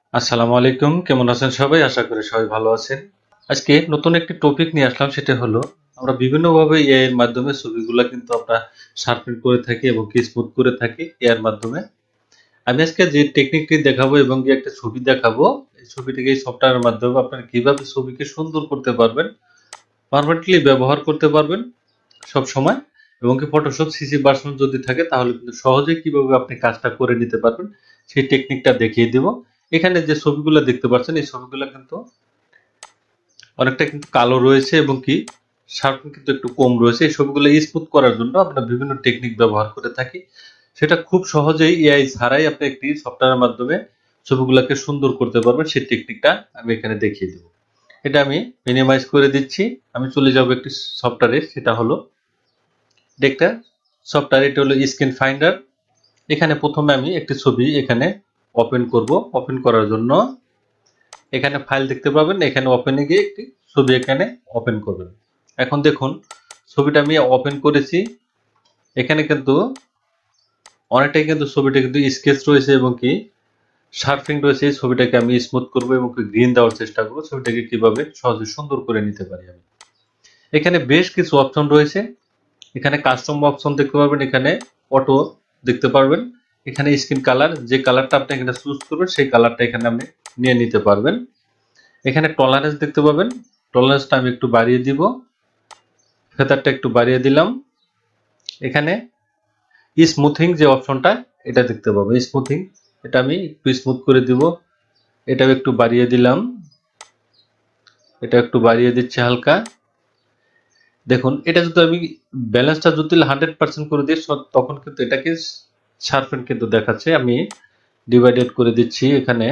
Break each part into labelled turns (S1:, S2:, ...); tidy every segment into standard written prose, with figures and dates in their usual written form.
S1: আসসালামু আলাইকুম, কেমন আছেন সবাই? আশা করি সবাই ভালো আছেন। আজকে নতুন একটি টপিক নিয়ে আসলাম, সেটা হলো আমরা বিভিন্নভাবে এআই এর মাধ্যমে ছবিগুলা কিন্তু আমরা শার্পেন করে থাকি এবং কি স্মুথ করে থাকি এআই এর মাধ্যমে। আমি আজকে যে টেকনিকটি দেখাবো এবং যে একটা ছবি দেখাবো, এই ছবিটিকে এই সফটওয়্যারের মাধ্যমে আপনারা কিভাবে ছবিকে সুন্দর করতে পারবেন, পারমানেন্টলি ব্যবহার করতে পারবেন সব সময়, এবং কি ফটোশপ সিসি ভার্সন যদি থাকে তাহলে কিন্তু সহজেই কিভাবে আপনি কাজটা করে নিতে পারবেন সেই টেকনিকটা দেখিয়ে দেব। এখানে যে ছবিগুলো দেখতে পাচ্ছেন এই ছবিগুলো কিন্তু অনেকটা কিন্তু কালো রয়েছে এবং কি শার্পনেস কিন্তু একটু কম রয়েছে। এই ছবিগুলো স্মুথ করার জন্য আমরা বিভিন্ন টেকনিক ব্যবহার করে থাকি। সেটা খুব সহজেই এআই ছাড়াই আপনি একটি সফটওয়্যারের মাধ্যমে ছবিগুলোকে সুন্দর করতে পারবেন, সেই টেকনিকটা আমি এখানে দেখিয়ে দেব। এটা আমি মিনিমাইজ করে দিচ্ছি। আমি চলে যাব একটি সফটওয়্যারে, সেটা হলো একটা সফটওয়্যার, এটা হলো স্ক্রিন ফাইন্ডার। এখানে প্রথমে আমি একটি ছবি এখানে ওপেন করব। ওপেন করার জন্য এখানে ফাইল দেখতে পাবেন, এখানে ওপেনে গিয়ে একটি ছবি এখানে ওপেন করবেন। এখন দেখুন ছবিটা আমি ওপেন করেছি। এখানে কিন্তু অনেকটাই কিন্তু ছবিটা কিন্তু স্কেচ রয়েছে এবং কি শার্পিং রয়েছে। এই ছবিটাকে আমি স্মুথ করব এবং গ্রিন দেওয়ার চেষ্টা করব, ছবিটাকে কিভাবে সহজে সুন্দর করে নিতে পারি আমি। এখানে বেশ কিছু অপশন রয়েছে। এখানে কাস্টম অপশন দেখতে পারবেন, এখানে অটো দেখতে পারবেন, এখানে স্ক্রিন কালার, যে কালারটা আপনি এখানে চুজ করবেন সেই কালারটা এখানে আপনি নিয়ে নিতে পারবেন। এখানে টলারেন্স দেখতে পাবেন, টলারেন্সটা আমি একটু বাড়িয়ে দিব, ফেদারটা একটু বাড়িয়ে দিলাম। এখানে স্মুথিং যে অপশনটা এটা দেখতে পাবো, স্মুথিং, এটা আমি একটু স্মুথ করে দিব, এটাও একটু বাড়িয়ে দিলাম, এটা একটু বাড়িয়ে দিচ্ছি হালকা। দেখুন এটা যদি আমি ব্যালেন্সটা যদি 100% করে দিই তখন কিন্তু এটাকে শার্পেন কিন্তু দেখাচ্ছে। আমি ডিভাইডেড করে দিচ্ছি এখানে,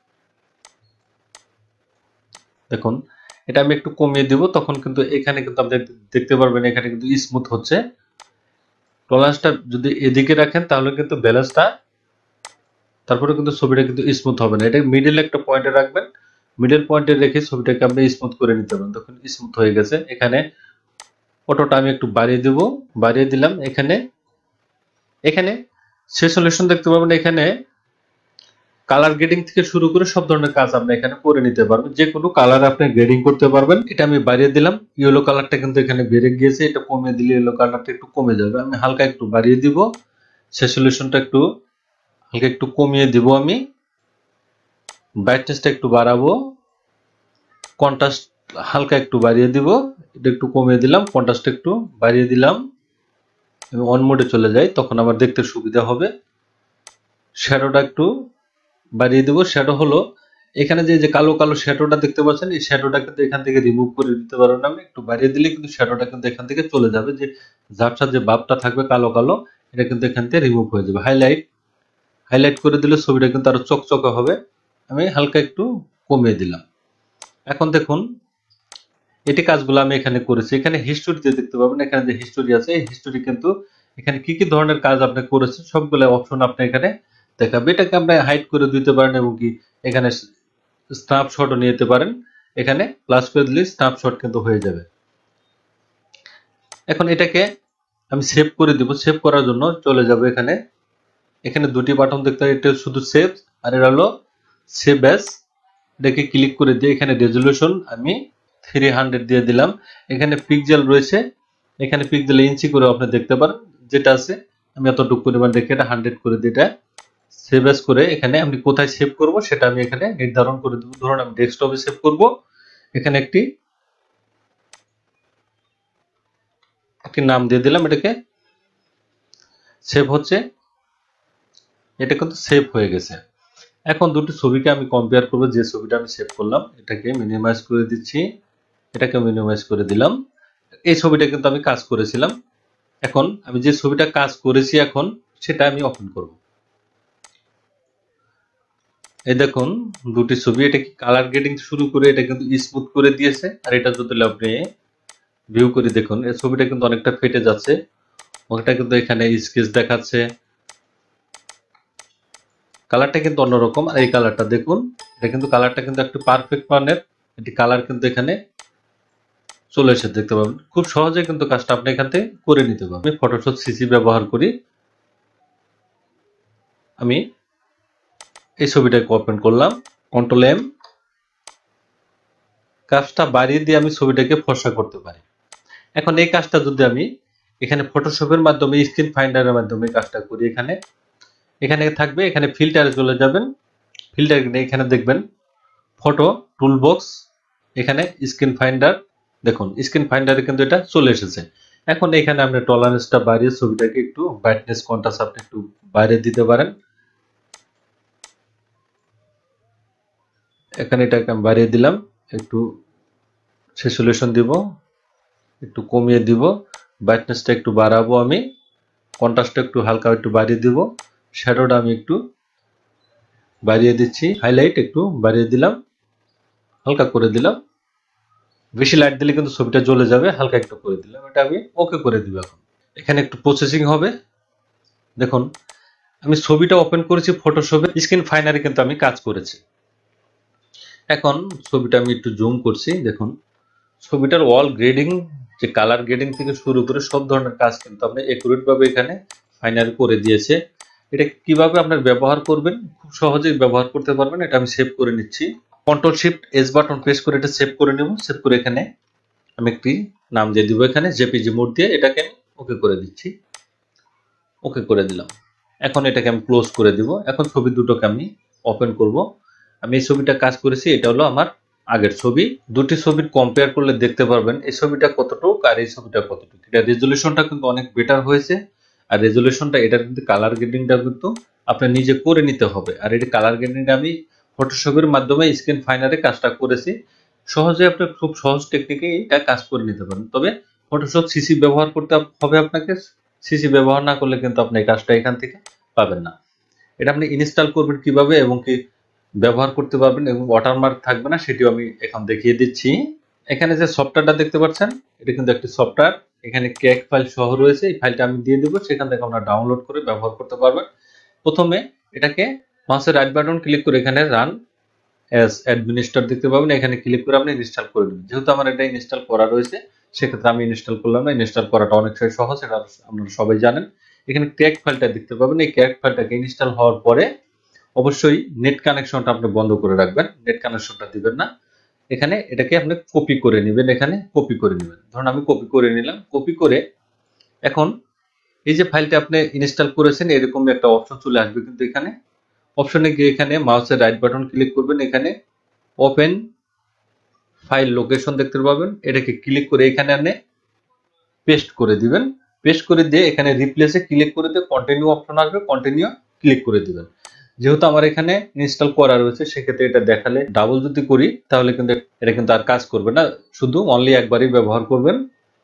S1: দেখুন এটা আমি একটু কমিয়ে দিব, তখন কিন্তু এখানে কিন্তু আপনি দেখতে পারবেন এখানে কিন্তু স্মুথ হচ্ছে। টলারেন্সটা যদি এদিকে রাখেন তাহলে কিন্তু ব্যালেন্সটা, তারপরে কিন্তু ছবিটা কিন্তু স্মুথ হবে না। এটা মিডল একটা পয়েন্টে রাখবেন, মিডল পয়েন্টে রেখে ছবিটাকে আপনি স্মুথ করে নিতে পারেন, তখন স্মুথ হয়ে গেছে। এখানে অটোটা আমি একটু বাড়িয়ে দেব, বাড়িয়ে দিলাম। এখানে এখানে সেসলেশন দেখতে পাবেন, এখানে কালার গ্রেডিং থেকে শুরু করে সব ধরনের কাজ আপনি এখানে করে নিতে পারবেন, যে কোনো কালার আপনি গ্রেডিং করতে পারবেন। এটা আমি বাড়িয়ে দিলাম, ইয়েলো কালারটা কিন্তু এখানে বেড়ে গিয়েছে, এটা কমিয়ে দিলে ইয়েলো কালারটা একটু কমে যাবে। আমি হালকা একটু বাড়িয়ে দিব, সেসলেশনটা একটু হালকা একটু কমিয়ে দিব, আমি ব্রাইটনেসটা একটু বাড়াবো, কন্ট্রাস্ট হালকা একটু বাড়িয়ে দিব, এটা একটু কমিয়ে দিলাম, কন্ট্রাস্ট একটু বাড়িয়ে দিলাম। আমি অন মোডে চলে যাই, তখন আমার দেখতে সুবিধা হবে। শ্যাডোটা একটু বাড়িয়ে দেব। শ্যাডো হলো এখানে যে যে কালো কালো শ্যাডোটা দেখতে পাচ্ছেন, এই শ্যাডোটা কিন্তু এখান থেকে রিমুভ করে দিতে পারবেন। আমি একটু বাড়িয়ে দিলে কিন্তু শ্যাডোটা কিন্তু এখান থেকে চলে যাবে, যে ঝাপসার যে ভাবটা থাকবে কালো কালো, এটা কিন্তু এখান থেকে রিমুভ হয়ে যাবে। হাইলাইট, হাইলাইট করে দিলে ছবিটা কিন্তু আরো চকচকে হবে। আমি হালকা একটু কমিয়ে দিলাম। এখন দেখুন এটি কাজগুলো আমি এখানে করেছি। এখানে হিস্টোরিতে দেখতে পাবেন, এখানে যে হিস্টোরি আছে এই হিস্টোরি কিন্তু এখানে কি কি ধরনের কাজ আপনি করেছেন সবগুলো অপশন আপনি এখানে দেখাবে। এটাকে আপনি হাইড করে দিতে পারেন এবং কি এখানে স্ন্যাপশটও নিয়ে যেতে পারেন। এখানে প্লাস করে দিলে স্ন্যাপশট কিন্তু হয়ে যাবে। এখন এটাকে আমি সেভ করে দিব। সেভ করার জন্য চলে যাব এখানে, এখানে দুটি বাটন দেখতে পাবেন, এটা শুধু সেভ আর এটা হলো সেভ অ্যাজ। এটাকে ক্লিক করে দিয়ে এখানে রেজলিউশন আমি 300 দিয়ে দিলাম। এখানে পিক্সেল রয়েছে, এখানে পিক্সেল ইঞ্চি করে আপনি দেখতে পারেন যেটা আছে। আমি এতটুকু পরিমাণ রেখে এটা 100 করে দিই। এটা সেভ অ্যাজ করে এখানে আমি কোথায় সেভ করব সেটা আমি এখানে নির্ধারণ করে দেব। ধরুন আমি ডেস্কটপে সেভ করব, এখানে একটি নাম দিয়ে দিলাম, এটাকে সেভ হচ্ছে, এটা কিন্তু সেভ হয়ে গেছে। এখন দুটি ছবিকে আমি কম্পেয়ার করব, যে ছবিটা আমি সেভ করলাম এটাকে মিনিমাইজ করে দিচ্ছি, এটাকে মিনিমাইজ করে দিলাম। এই ছবিটা কিন্তু আমি কাজ করেছিলাম। এখন আমি যে ছবিটা কাজ করেছি এখন সেটা আমি ওপেন করব। এই দেখুন দুটি ছবি, এটা কি কালার গ্রেডিং শুরু করে এটা কিন্তু স্মুথ করে দিয়েছে। আর এটা যদি আপনি ভিউ করে দেখুন, এই ছবিটা কিন্তু অনেকটা ফেটে যাচ্ছে, ওটা কিন্তু এখানে স্কেচ দেখাচ্ছে, কালারটা কিন্তু অন্যরকম। আর এই কালারটা দেখুন, এটা কিন্তু কালারটা কিন্তু একটু পারফেক্ট মানের এটি কালার কিন্তু এখানে চলে এসে দেখতে পাবেন। খুব সহজে কিন্তু কাজটা আপনি এখান থেকে করে নিতে পারবেন। আমি ফটোশপ সিসি ব্যবহার করি। আমি এই ছবিটাকে ওপেন করলাম, কন্ট্রোল এম, কাজটা বাড়িয়ে দিয়ে আমি ছবিটাকে ফর্সা করতে পারি। এখন এই কাজটা যদি আমি এখানে ফটোশপের মাধ্যমে, স্ক্রিন ফাইন্ডারের মাধ্যমে কাজটা করি, এখানে থাকবে, এখানে ফিল্টারে চলে যাবেন, ফিল্টার এখানে দেখবেন ফটো টুলবক্স, এখানে স্ক্রিন ফাইন্ডার, দেখুন স্ক্রিন ফাইন্ডারে কিন্তু এটা চলে এসেছে। এখন এখানে আপনি টলারেন্সটা বাড়িয়ে ছবিটাকে একটু ব্রাইটনেস কন্ট্রাস্ট আপনি একটু বাইরে দিতে পারেন। এখানে এটাকে আমি বাড়িয়ে দিলাম, একটু স্যাচুরেশন দিব, একটু কমিয়ে দিব, ব্রাইটনেসটা একটু বাড়াবো, আমি কন্ট্রাস্টটা একটু হালকা একটু বাড়িয়ে দিব, শ্যাডোটা আমি একটু বাড়িয়ে দিচ্ছি, হাইলাইট একটু বাড়িয়ে দিলাম, হালকা করে দিলাম। বেশি লাইট দিলে কিন্তু ছবিটা জ্বলে যাবে, হালকা একটু করে দিলাম, এটা আমি ওকে করে দিব। এখন এখানে একটু প্রসেসিং হবে। দেখুন আমি ছবিটা ওপেন করেছি ফটোশপে, স্ক্রিন ফাইনারে কিন্তু আমি কাজ করেছি। এখন ছবিটা আমি একটু জুম করছি, দেখুন ছবিটার ওয়াল গ্রেডিং, যে কালার গ্রেডিং থেকে শুরু করে সব ধরনের কাজ কিন্তু আপনি একুরেট ভাবে এখানে ফাইনাল করে দিয়েছে। এটা কিভাবে আপনার ব্যবহার করবেন, খুব সহজেই ব্যবহার করতে পারবেন। এটা আমি সেভ করে নিচ্ছি, control shift S button press করে এটা সেভ করে নেব। সেভ করে এখানে আমি একটি নাম দিয়ে দিব, এখানে জেপিজি মোড দিয়ে এটাকে আমি ওকে করে দিচ্ছি, ওকে করে দিলাম। এখন এটাকে আমি ক্লোজ করে দিব। এখন ছবি দুটোকে আমি ওপেন করব। আমি এই ছবিটা কাজ করেছি, এটা হলো আমার আগের ছবি। দুটি ছবির কম্পেয়ার করলে দেখতে পারবেন এই ছবিটা কতটুকু আর এই ছবিটা কতটুকু। এটা রেজলিউশনটা কিন্তু অনেক বেটার হয়েছে, আর রেজলিউশনটা এটার কিন্তু কালার গ্রেডিংটা কিন্তু আপনি নিজে করে নিতে হবে। আর এই কালার গ্রেডিংটা আমি ফটোশপের মাধ্যমে স্ক্রিন ফাইনারে কাজটা করেছি। সহজে আপনি খুব সহজ টেকনিকে এটা কাজ করে নিতে পারেন। তবে ফটোশপ সিসি ব্যবহার করতে হবে আপনাকে, সিসি ব্যবহার না করলে কিন্তু আপনি এই কাজটা এখান থেকে পাবেন না। এটা আপনি ইনস্টল করবেন কিভাবে এবং কি ব্যবহার করতে পারবেন এবং ওয়াটারমার্ক থাকবে না, সেটিও আমি এখন দেখিয়ে দিচ্ছি। এখানে যে সফটওয়্যারটা দেখতে পাচ্ছেন, এটা কিন্তু একটি সফটওয়্যার, এখানে ক্যাক ফাইল সহ রয়েছে। এই ফাইলটা আমি দিয়ে দেবো, সেখান থেকে আপনারা ডাউনলোড করে ব্যবহার করতে পারবেন। প্রথমে এটাকে মাউসের রাইট বাটন ক্লিক করে এখানে রান অ্যাজ অ্যাডমিনিস্ট্রেটর দেখতে পাবেন, এখানে ক্লিক করে আপনি ইনস্টল করে নেবেন। যেহেতু আমার এটা ইনস্টল করা রয়েছে, সেক্ষেত্রে আমি ইনস্টল করলাম না। ইনস্টল করাটা অনেকটাই সহজ, এটা আপনারা সবাই জানেন। এখানে ক্র্যাক ফাইলটা দেখতে পাবেন, এই ক্র্যাক ফাইলটাকে ইনস্টল হওয়ার পরে অবশ্যই নেট কানেকশনটা আপনি বন্ধ করে রাখবেন, নেট কানেকশনটা দিবেন না। এখানে এটাকে আপনি কপি করে নেবেন, এখানে কপি করে নেবেন। ধরুন আমি কপি করে নিলাম, কপি করে এখন এই যে ফাইলটা আপনি ইনস্টল করেছেন এরকম একটা অপশন চলে আসবে, কিন্তু এখানে অপশনে গিয়ে এখানে মাউসের রাইট বাটন ক্লিক করবেন, এখানে ওপেন ফাইল লোকেশন দেখতে পাবেন, এটাকে ক্লিক করে এখানে আপনি পেস্ট করে দিবেন। পেস্ট করে দিয়ে এখানে রিপ্লেসে ক্লিক করে দিয়ে কন্টিনিউ অপশন আসবে, কন্টিনিউ ক্লিক করে দিবেন। যেহেতু আমার এখানে ইনস্টল করা রয়েছে, সেক্ষেত্রে এটা দেখালে ডাবল যদি করি তাহলে কিন্তু এটা কিন্তু আর কাজ করবে না, শুধু অনলি একবারই ব্যবহার করবেন।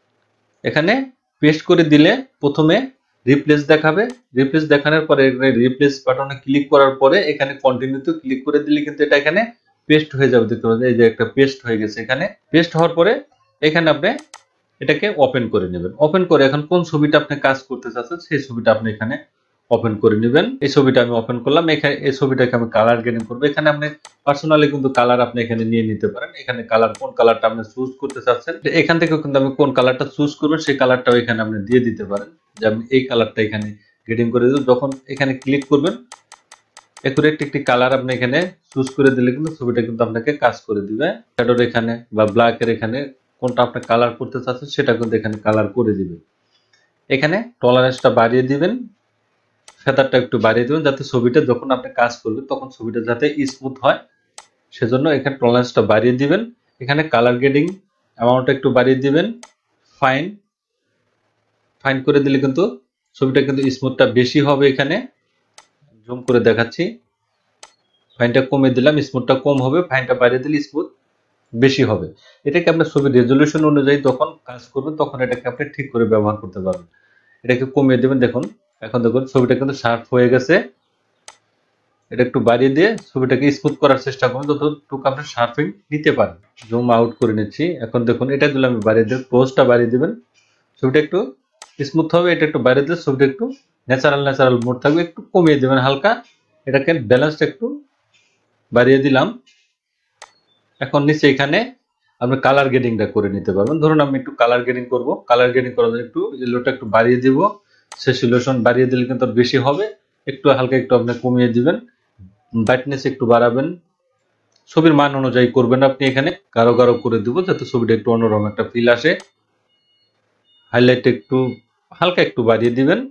S1: এখানে পেস্ট করে দিলে প্রথমে রিপ্লেস দেখাবে, রিপ্লেস দেখানোর পরে রিপ্লেস বাটনে ক্লিক করার পরে এখানে কন্টিনিউতে ক্লিক করে দিলে কিন্তু এটা এখানে পেস্ট হয়ে যাবে। দেখতে পাচ্ছেন এই যে একটা পেস্ট হয়ে গেছে। এখানে পেস্ট হওয়ার পরে এখানে আপনি এটাকে ওপেন করে নেবেন। ওপেন করে এখন কোন ছবিটা আপনি কাজ করতে চাচ্ছেন সেই ছবিটা আপনি এখানে ওপেন করে নেবেন। এই ছবিটা আমি ওপেন করলাম, এখানে এই ছবিটাকে আমি কালার গ্রেডিং করব। এখানে আপনি পার্সোনালি কিন্তু কালার আপনি এখানে নিয়ে নিতে পারেন। এখানে কালার কোন কালারটা আপনি চুজ করতে চাচ্ছেন, এখান থেকে কিন্তু আমি কোন কালারটা চুজ করব সেই কালারটাও এখানে আপনি দিয়ে দিতে পারেন, যে আমি এই কালারটা এখানে গ্রেডিং করে দেব। যখন এখানে ক্লিক করবেন একুরেট একটি কালার আপনি এখানে চুজ করে দিলে কিন্তু ছবিটা কিন্তু আপনাকে কাজ করে দিবে। শ্যাডোর এখানে বা ব্ল্যাকের এখানে কোনটা আপনি কালার করতে চাচ্ছেন সেটা কিন্তু এখানে কালার করে দিবে। এখানে টলারেন্সটা বাড়িয়ে দিবেন, ফেদারটা একটু বাড়িয়ে দিবেন, যাতে ছবিটা যখন আপনি কাজ করবেন তখন ছবিটা যাতে স্মুথ হয়, সেজন্য এখানে টলারেন্সটা বাড়িয়ে দিবেন। এখানে কালার গ্রেডিং অ্যামাউন্টটা একটু বাড়িয়ে দিবেন। ফাইন ফাইন করে দিলে কিন্তু ছবিটা কিন্তু স্মুথটা বেশি হবে। এখানে জুম করে দেখাচ্ছি, ফাইনটা কমে দিলাম, স্মুথটা কম হবে, ফাইনটা বাড়িয়ে দিলে স্মুথ বেশি হবে। এটাকে আপনার ছবির রেজলিউশন অনুযায়ী যখন কাজ করবেন তখন এটাকে আপনি ঠিক করে ব্যবহার করতে পারবেন। এটাকে কমিয়ে দেবেন, দেখুন এখন দেখুন ছবিটা কিন্তু শার্প হয়ে গেছে। এটা একটু বাড়িয়ে দিয়ে ছবিটাকে স্মুথ করার চেষ্টা করুন, যতটুকু আপনি শার্পিং নিতে পারেন। জুম আউট করে নিচ্ছি, এখন দেখুন এটা দিলে আমি বাড়িয়ে দেব, ক্লোজটা বাড়িয়ে দিবেন, ছবিটা একটু স্মুথ হবে। এটা একটু বাড়িয়ে দিলে ছবিটা একটু ন্যাচারাল মোড থাকবে, একটু কমিয়ে দেবেন হালকা। এটাকে ব্যালেন্সটা একটু বাড়িয়ে দিলাম। এখন নিচে এখানে আপনি কালার গ্রেডিংটা করে নিতে পারবেন। ধরুন আমি একটু কালার গ্রেডিং করব, কালার গ্রেডিং করার জন্য একটু ইয়েলোটা একটু বাড়িয়ে দিব, স্যাচুরেশন বাড়িয়ে দিলে কিন্তু বেশি হবে, একটু হালকা একটু আপনি কমিয়ে দিবেন, ব্রাইটনেস একটু বাড়াবেন, ছবির মান অনুযায়ী করবেন আপনি। এখানে গাঢ় গাঢ় করে দিব যাতে ছবিটা একটু অন্যরকম একটা ফিল আসে। হাইলাইট একটু হালকা একটু বাড়িয়ে দিবেন।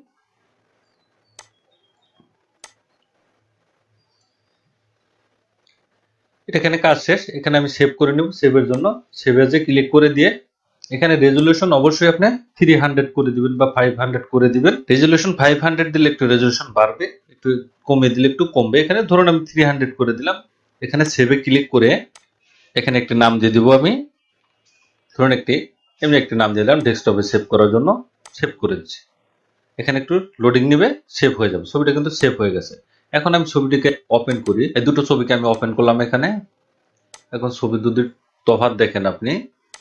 S1: এটা এখানে কাজ শেষ। এখানে আমি সেভ করে নেব। সেভের জন্য সেভ এজে ক্লিক করে দিয়ে এখানে রেজুলেশন অবশ্যই আপনি 300 করে দিবেন বা 500 করে দিবেন। রেজুলেশন 500 দিলে একটু রেজুলেশন বাড়বে, একটু কমিয়ে দিলে একটু কমবে। এখানে ধরুন আমি 300 করে দিলাম। এখানে সেভে ক্লিক করে এখানে একটি নাম দিয়ে দিব আমি। ধরুন এমনি একটি নাম দিলাম ডেস্কটপে সেভ করার জন্য। সেভ করে দিচ্ছি। এখানে একটু লোডিং নেবে, সেভ হয়ে যাবে। ছবিটা কিন্তু সেভ হয়ে গেছে। এখন আমি ছবিটিকে ওপেন করি। এই দুটো ছবিকে আমি ওপেন করলাম এখানে। এখন ছবি দুটির তফাৎ দেখেন আপনি।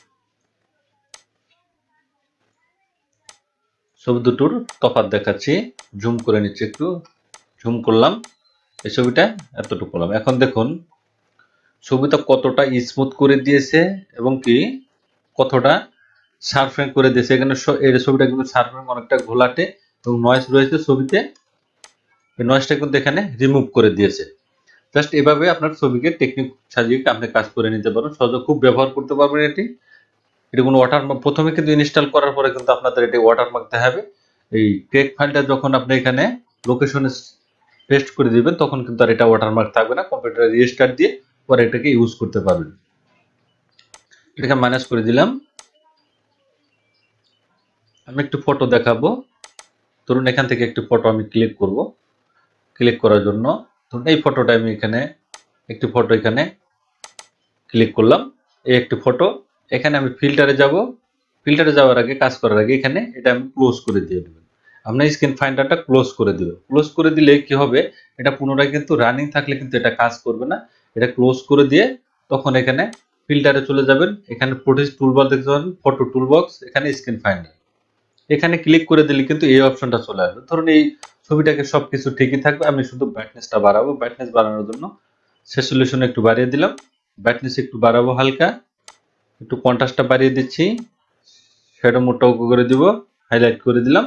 S1: ছবি দুটোর তফাৎ দেখাচ্ছি। জুম করে নিচ্ছি, একটু জুম করলাম। এই ছবিটা এতটুকু করলাম। এখন দেখুন ছবিটা কতটা স্মুথ করে দিয়েছে এবং কি কতটা শার্পেন করে দিয়েছে। এখানে এই ছবিটা কিন্তু শার্পেন অনেকটা ঘোলাটে এবং নয়েজ রয়েছে ছবিতে। এই নয়েজটা কিন্তু এখানে রিমুভ করে দিয়েছে। জাস্ট এভাবে আপনার ছবিকে টেকনিক সাজিয়ে আপনি কাজ করে নিতে পারেন। সহজে খুব ব্যবহার করতে পারবেন এটি। এটি কোনো ওয়াটারমার্ক প্রথমে কিন্তু ইনস্টল করার পরে কিন্তু আপনাদের এটি ওয়াটারমার্ক দেখাবে। এই টেক্সট ফাইলটা যখন আপনি এখানে লোকেশনে পেস্ট করে দিবেন তখন কিন্তু আর এটা ওয়াটারমার্ক থাকবে না। কম্পিউটারে রিস্টার্ট দিয়ে পরে এটাকে ইউজ করতে পারবেন। এটাকে মাইনাস করে দিলাম। আমি একটু ফটো দেখাবো। ধরুন এখান থেকে একটি ফটো আমি ক্লিক করব। ক্লিক করার জন্য ধরুন এই ফটোটা আমি এখানে একটি ফটো এখানে ক্লিক করলাম। এই একটি ফটো। এখানে আমি ফিল্টারে যাব। ফিল্টারে যাওয়ার আগে কাজ করার আগে এখানে এটা আমি ক্লোজ করে দিয়ে দেবেন। আপনার স্ক্রিন ফাইন্ডারটা ক্লোজ করে দিবেন। ক্লোজ করে দিলে কি হবে, এটা পুনরায় কিন্তু রানিং থাকলে কিন্তু এটা কাজ করবে না। এটা ক্লোজ করে দিয়ে তখন এখানে ফিল্টারে চলে যাবেন। এখানে প্রোটেক্ট টুলবার দেখতে পাবেন, ফটো টুলবক্স, এখানে স্ক্রিন ফাইন্ডার। এখানে ক্লিক করে দিলে কিন্তু এই অপশনটা চলে আসবে। ধরুন এই ছবিটাকে সবকিছু ঠিকই থাকবে, আমি শুধু ব্রাইটনেসটা বাড়াবো। ব্রাইটনেস বাড়ানোর জন্য স্যাচুরেশন একটু বাড়িয়ে দিলাম। ব্রাইটনেস একটু বাড়াবো হালকা। একটু কন্ট্রাস্টটা বাড়িয়ে দিচ্ছি। শ্যাডো মোডটা ওকে করে দিব। হাইলাইট করে দিলাম।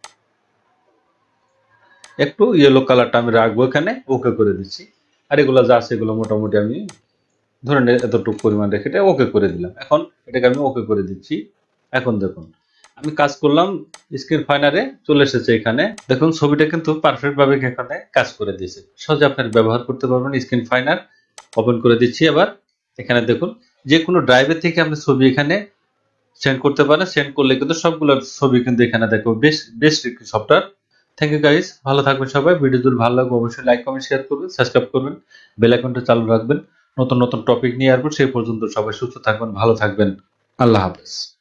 S1: একটু ইয়েলো কালারটা আমি রাখবো এখানে, ওকে করে দিচ্ছি। আর এগুলো যা আছে এগুলো মোটামুটি আমি ধরে এতটুকু পরিমাণ রেখে এটা ওকে করে দিলাম। এখন এটাকে আমি ওকে করে দিচ্ছি। এখন দেখুন আমি কাজ করলাম, স্ক্রিন ফাইনারে চলে এসেছে। এখানে দেখুন ছবিটা কিন্তু পারফেক্ট ভাবে এখানে কাজ করে দিয়েছে। সহজে আপনার ব্যবহার করতে পারবেন স্ক্রিন ফাইনার। ওপেন করে দিচ্ছি। আবার এখানে দেখুন যে কোনো ড্রাইভের থেকে আপনি ছবি এখানে সেন্ড করতে পারেন। সেন্ড করলে কিন্তু সবগুলো ছবি কিন্তু এখানে দেখো। বেস্ট একটি সফটওয়্যার। থ্যাংক ইউ গাইস, ভালো থাকবেন সবাই। ভিডিও যদি ভালো লাগে অবশ্যই লাইক কমেন্ট শেয়ার করবেন, সাবস্ক্রাইব করবেন, বেল আইকনটা চালু রাখবেন। নতুন নতুন টপিক নিয়ে আসবো। সেই পর্যন্ত সবাই সুস্থ থাকবেন, ভালো থাকবেন। আল্লাহ হাফেজ।